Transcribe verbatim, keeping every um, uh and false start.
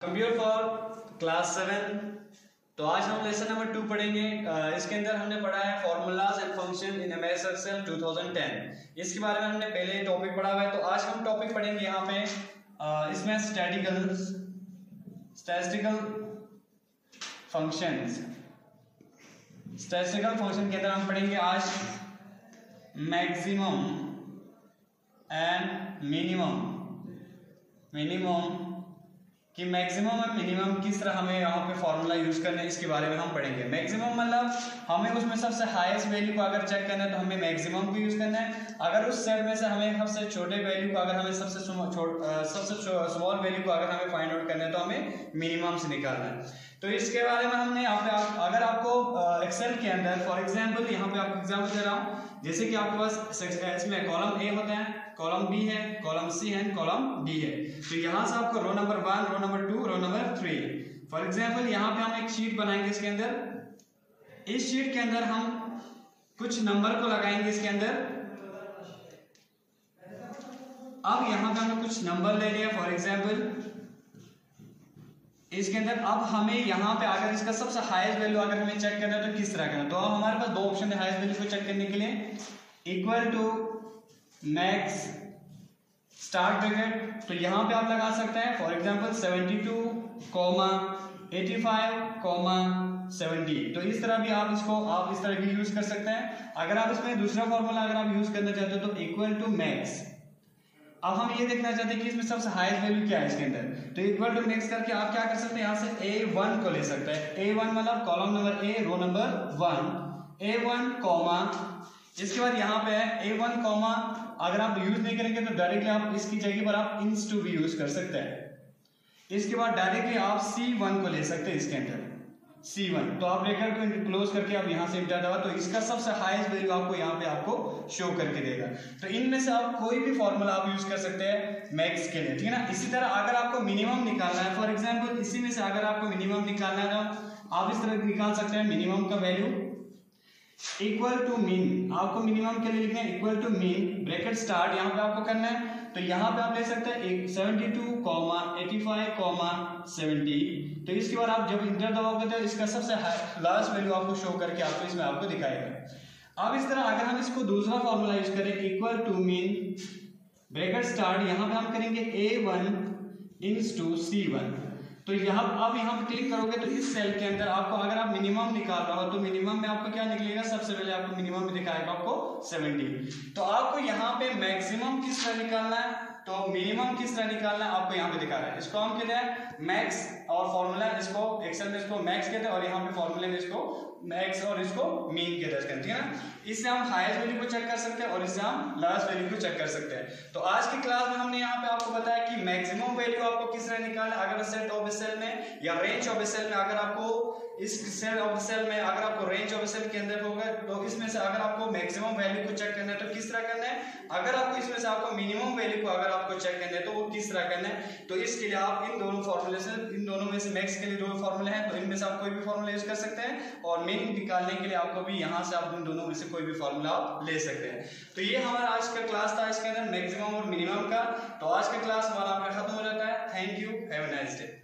Computer for class seven. तो आज हम लेसन नंबर टू पढ़ेंगे। इसके अंदर हमने पढ़ा है formulas and function in M S Excel two thousand ten. इसके बारे में हमने पहले टॉपिक पढ़ा हुआ है। तो आज हम टॉपिक पढ़ेंगे यहाँ पे इसमें statical statistical functions. Statistical function के अंदर हम पढ़ेंगे आज मैक्सिमम एंड मिनिमम। मिनिमम कि मैक्सिमम और मिनिमम किस तरह हमें यहाँ पे फॉर्मूला यूज करना है, इसके बारे में हम पढ़ेंगे। मैक्सिमम मतलब हमें उसमें सबसे हाईएस्ट वैल्यू को अगर चेक करना है तो हमें मैक्सिमम को यूज करना है। अगर उस सेट में से हमें सबसे छोटे वैल्यू को अगर हमें सबसे सबसे स्मॉल वैल्यू को अगर हमें फाइंड आउट करना है तो हमें मिनिमम से निकालना है। तो इसके बारे में हमने यहाँ पे आप, अगर आपको एक्सेल के अंदर फॉर एग्जाम्पल यहाँ पे आपको एग्जाम्पल दे रहा हूँ, जैसे कि आपके पास इसमें कॉलम ए होता है, कॉलम बी है, कॉलम सी है, कॉलम डी है। तो यहाँ से आपको row number one, row number two, row number three. For example यहाँ पे हम एक शीट बनाएंगे। इसके अंदर इस शीट के अंदर हम कुछ नंबर को लगाएंगे इसके अंदर। अब यहाँ पे हमने कुछ नंबर ले लिया फॉर एग्जाम्पल इसके अंदर। अब हमें यहाँ पे अगर इसका सबसे हाईएस्ट वैल्यू अगर हमें चेक करना है तो किस तरह करना है, तो अब हमारे पास दो ऑप्शन है हाईएस्ट वैल्यू को चेक करने के लिए। Equal to max start bracket, तो यहाँ पे आप लगा सकते हैं for example seventy two comma eighty five comma seventy. तो इस तरह भी आप इसको आप इस तरह भी यूज कर सकते हैं। अगर आप इसमें दूसरा फॉर्मूला अगर आप यूज करना चाहते हो तो इक्वल टू मैक्स। अब हम ये देखना चाहते हैं कि इसमें सबसे हाईएस्ट वैल्यू क्या है इसके अंदर, तो इक्वल टू मैक्स करके आप क्या कर सकते हैं, यहाँ से ए वन को ले सकते हैं। ए वन मतलब column number A, row number one, A one comma, इसके बाद यहाँ पे है ए वन कॉमा। अगर आप यूज नहीं करेंगे तो डायरेक्टली आप इसकी जगह पर आप इंस टू भी यूज कर सकते हैं। इसके बाद डायरेक्टली आप सी वन को ले सकते हैं इसके अंदर, सी वन। तो आप ब्रैकेट को क्लोज करके आप यहाँ से इंटर दबा तो इसका सबसे हाईएस्ट वैल्यू आपको यहाँ पे आपको शो करके देगा। तो इनमें से आप कोई भी फॉर्मूला आप यूज कर सकते हैं मैक्स के लिए, ठीक है ना। इसी तरह अगर आपको मिनिमम निकालना है, फॉर एग्जांपल इसी में से अगर आपको मिनिमम निकालना है तो आप इस तरह निकाल सकते हैं मिनिमम का वैल्यू इक्वल टू मीन। आपको मिनिमम के लिए लिखना है equal to mean, bracket start यहाँ पे आपको करना है। तो यहाँ पे आप ले सकते हैं seventy two comma eighty five comma seventy. तो इसके बाद आप जब इंटर दबाओगे तो इसका सबसे लास्ट वैल्यू आपको शो करके आपको इसमें आपको दिखाएगा। अब इस तरह अगर हम इसको दूसरा फॉर्मूला यूज करें equal to mean bracket start, यहाँ पे हम करेंगे A one ins to C one. तो यहाँ अब यहाँ पे क्लिक करोगे तो इस सेल के अंदर आपको अगर आप मिनिमम निकाल रहे हो तो मिनिमम में आपको क्या निकलेगा, सबसे पहले आपको मिनिमम में दिखाएगा आपको सेवेंटी। तो आपको यहाँ पे मैक्सिमम किस तरह निकालना है तो मिनिमम किस तरह निकालना है आपको यहाँ पे दिखा रहा है। इसको हम कहते हैं मैक्स और फॉर्मूला, इसको एक्सेल में इसको मैक्स कहते हैं और यहाँ पे फॉर्मूले में इसको मैक्स और इसको मीन कहते हैं, ठीक है ना। इससे हम हाईएस्ट वैल्यू को चेक कर सकते हैं और इससे हम लास्ट वैल्यू को चेक कर सकते हैं। तो आज की क्लास में हमने यहाँ पे आपको बताया कि मैक्सिमम वैल्यू आपको किस तरह निकालना है। अगर सेट ऑफ सेल में या रेंज ऑफ सेल में अगर आपको इस सेल ऑफ सेल में अगर आपको रेंज ऑफ सेल के अंदर होगा तो इसमें से अगर आपको मैक्सिमम वैल्यू को चेक करना है तो किस तरह करना है। अगर आपको इसमें से आपको मिनिमम वैल्यू को अगर आपको चेक करना है तो वो किस तरह करना है। तो इसके लिए आप इन दोनों फॉर्मूले से, इन दोनों में से मैक्स के लिए दो फॉर्मूले हैं तो इनमें से आप कोई भी फॉर्मूला यूज कर सकते हैं और मीन निकालने के लिए आपको भी यहाँ से आप इन दोनों में से कोई भी फॉर्मूला आप ले सकते हैं। तो ये हमारा आज का क्लास था इसके अंदर मैक्सिमम और मिनिमम का। तो आज का क्लास हमारा खत्म हो जाता है। Thank you, have a nice day.